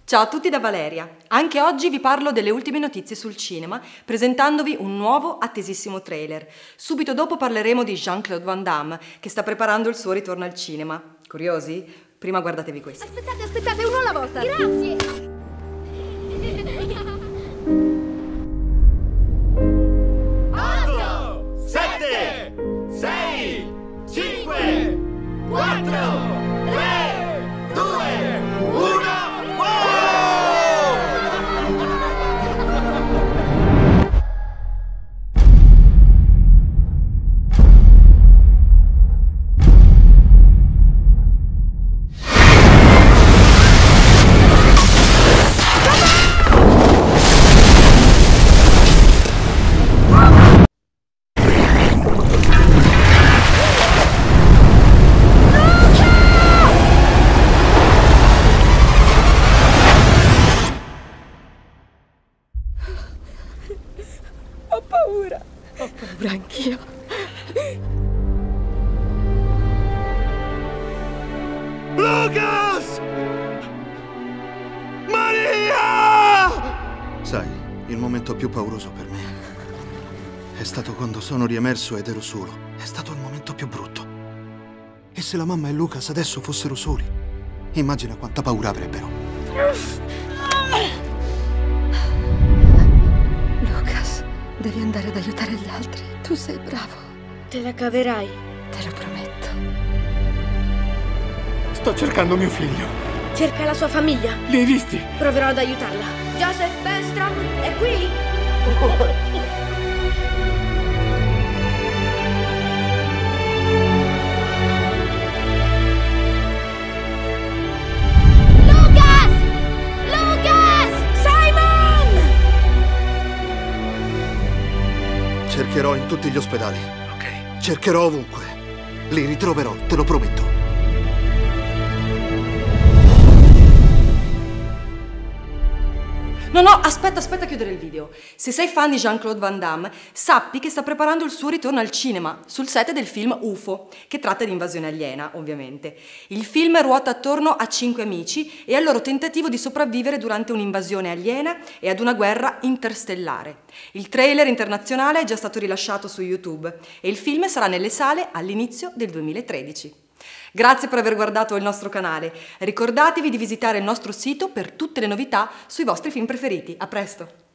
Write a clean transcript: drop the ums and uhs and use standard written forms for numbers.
Ciao a tutti da Valeria. Anche oggi vi parlo delle ultime notizie sul cinema, presentandovi un nuovo attesissimo trailer. Subito dopo parleremo di Jean-Claude Van Damme, che sta preparando il suo ritorno al cinema. Curiosi? Prima guardatevi questo. Aspettate, uno alla volta! Grazie! 8, 7, 6, 5, 4, 3, 2, 1, Ho paura anch'io. Lucas! Maria! Sai, il momento più pauroso per me è stato quando sono riemerso ed ero solo. È stato il momento più brutto. E se la mamma e Lucas adesso fossero soli, immagina quanta paura avrebbero. Lucas, devi andare ad aiutare gli altri. Tu sei bravo. Te la caverai. Te lo prometto. Sto cercando mio figlio. Cerca la sua famiglia. Li hai visti? Proverò ad aiutarla. Joseph Bergstrom è qui? Lucas! Lucas! Simon! Cercherò in tutti gli ospedali. Ok. Cercherò ovunque. Li ritroverò, te lo prometto. No, aspetta a chiudere il video. Se sei fan di Jean-Claude Van Damme, sappi che sta preparando il suo ritorno al cinema, sul set del film UFO, che tratta di invasione aliena, ovviamente. Il film ruota attorno a 5 amici e al loro tentativo di sopravvivere durante un'invasione aliena e ad una guerra interstellare. Il trailer internazionale è già stato rilasciato su YouTube e il film sarà nelle sale all'inizio del 2013. Grazie per aver guardato il nostro canale. Ricordatevi di visitare il nostro sito per tutte le novità sui vostri film preferiti. A presto!